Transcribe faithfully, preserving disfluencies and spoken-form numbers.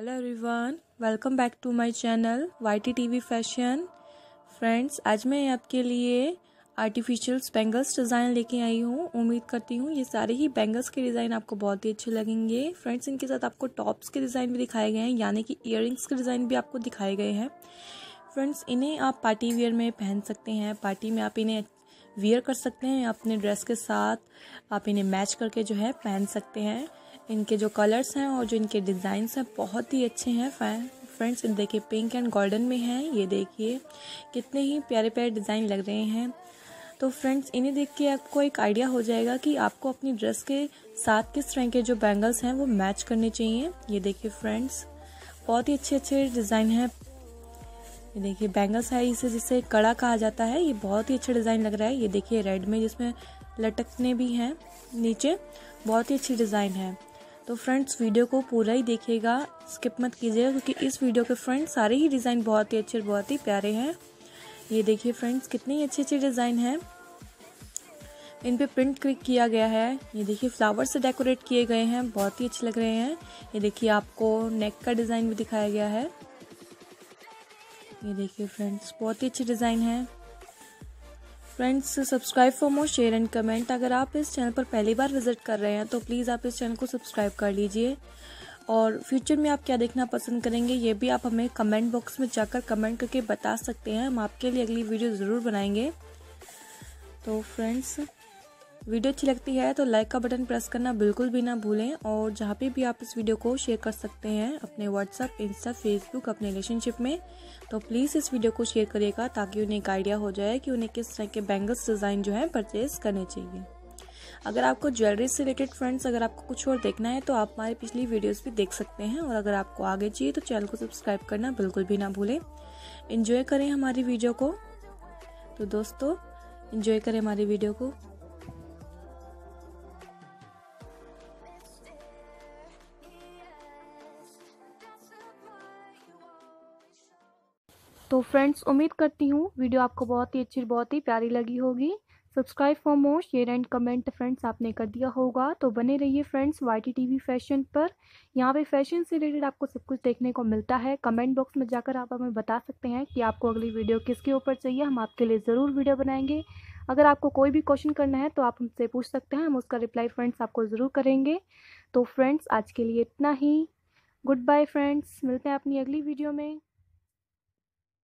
Hello everyone, welcome back to my channel Y T T V fashion. Friends, आज मैं आपके लिए artificial bangles design लेके आई हूँ। उम्मीद करती हूँ ये सारे ही बैंगल्स के डिज़ाइन आपको बहुत ही अच्छे लगेंगे। फ्रेंड्स, इनके साथ आपको टॉप्स के डिज़ाइन भी दिखाए गए हैं, यानी कि इयररिंग्स के डिज़ाइन भी आपको दिखाए गए हैं। फ्रेंड्स, इन्हें आप पार्टी वेयर में पहन सकते हैं। पार्टी में आप इन्हें वियर कर सकते हैं अपने ड्रेस के साथ। आप इन्हें मैच करके जो है पहन सकते हैं। इनके जो कलर्स हैं और जो इनके डिज़ाइंस हैं बहुत ही अच्छे हैं। फ्रेंड्स, देखिए पिंक एंड गोल्डन में हैं। ये देखिए कितने ही प्यारे प्यारे डिज़ाइन लग रहे हैं। तो फ्रेंड्स, इन्हें देख के आपको एक आइडिया हो जाएगा कि आपको अपनी ड्रेस के साथ किस तरह के जो बैंगल्स हैं वो मैच करने चाहिए। ये देखिए फ्रेंड्स, बहुत ही अच्छे अच्छे डिज़ाइन हैं। ये देखिए बैंगल्स है, इसे जिसे कड़ा कहा जाता है। ये बहुत ही अच्छा डिज़ाइन लग रहा है। ये देखिए रेड में जिसमें लटकने भी हैं नीचे, बहुत ही अच्छी डिज़ाइन है। तो फ्रेंड्स, वीडियो को पूरा ही देखिएगा, स्किप मत कीजिएगा, क्योंकि इस वीडियो के फ्रेंड्स सारे ही डिज़ाइन बहुत ही अच्छे बहुत ही प्यारे हैं। ये देखिए फ्रेंड्स, कितने ही अच्छे अच्छे डिज़ाइन हैं। इन पे प्रिंट क्लिक किया गया है। ये देखिए फ्लावर से डेकोरेट किए गए हैं, बहुत ही अच्छे लग रहे हैं। ये देखिए आपको नेक का डिज़ाइन भी दिखाया गया है। ये देखिए फ्रेंड्स, बहुत ही अच्छे डिज़ाइन है। Friends, subscribe for more, share and comment. अगर आप इस चैनल पर पहली बार विजिट कर रहे हैं तो प्लीज़ आप इस चैनल को सब्सक्राइब कर लीजिए। और फ्यूचर में आप क्या देखना पसंद करेंगे ये भी आप हमें कमेंट बॉक्स में जाकर कमेंट करके बता सकते हैं। हम आपके लिए अगली वीडियो ज़रूर बनाएंगे। तो फ्रेंड्स, वीडियो अच्छी लगती है तो लाइक का बटन प्रेस करना बिल्कुल भी ना भूलें। और जहाँ पे भी आप इस वीडियो को शेयर कर सकते हैं अपने व्हाट्सएप, इंस्टा, फेसबुक, अपने रिलेशनशिप में, तो प्लीज़ इस वीडियो को शेयर करिएगा ताकि उन्हें एक आइडिया हो जाए कि उन्हें किस तरह के बैंगल्स डिज़ाइन जो है परचेज करने चाहिए। अगर आपको ज्वेलरी से रिलेटेड फ्रेंड्स अगर आपको कुछ और देखना है तो आप हमारी पिछली वीडियोज़ भी देख सकते हैं। और अगर आपको आगे चाहिए तो चैनल को सब्सक्राइब करना बिल्कुल भी ना भूलें। इन्जॉय करें हमारी वीडियो को। तो दोस्तों, इन्जॉय करें हमारी वीडियो को। तो फ्रेंड्स, उम्मीद करती हूँ वीडियो आपको बहुत ही अच्छी बहुत ही प्यारी लगी होगी। Subscribe for more, share and comment friends आपने कर दिया होगा। तो बने रहिए friends Y T T V fashion पर। यहाँ पे फैशन से रिलेटेड आपको सब कुछ देखने को मिलता है। कमेंट बॉक्स में जाकर आप हमें बता सकते हैं कि आपको अगली वीडियो किसके ऊपर चाहिए। हम आपके लिए ज़रूर वीडियो बनाएंगे। अगर आपको कोई भी क्वेश्चन करना है तो आप हमसे पूछ सकते हैं, हम उसका रिप्लाई फ्रेंड्स आपको ज़रूर करेंगे। तो फ्रेंड्स, आज के लिए इतना ही। गुड बाय फ्रेंड्स, मिलते हैं अपनी अगली वीडियो में।